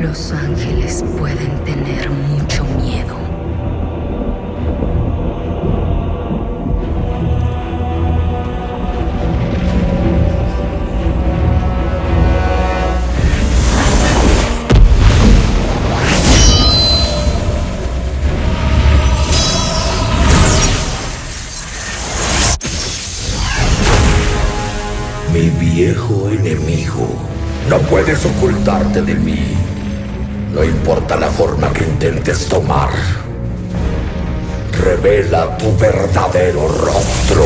Los ángeles pueden tener mucho miedo. Mi viejo enemigo, no puedes ocultarte de mí. No importa la forma que intentes tomar. Revela tu verdadero rostro.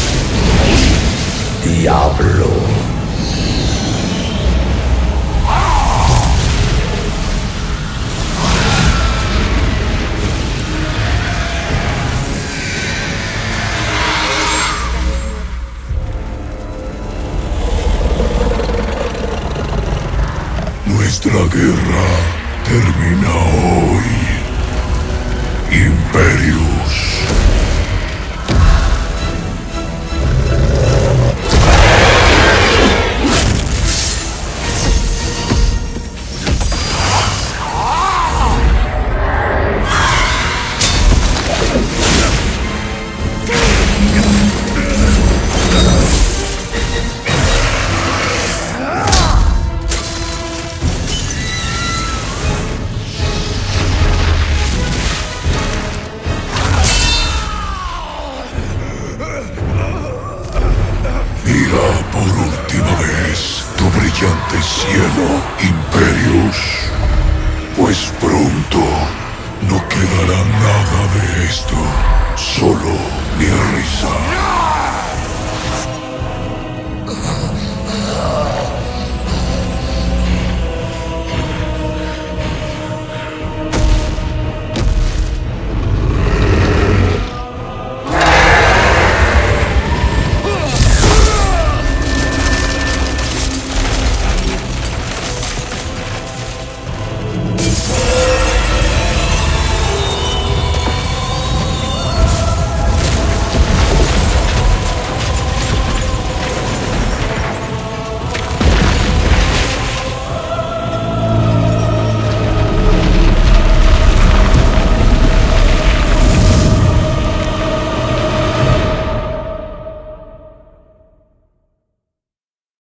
Diablo. Nuestra guerra termina hoy. Imperius. Mira por última vez tu brillante cielo, Imperius, pues pronto no quedará nada de esto, solo mi risa.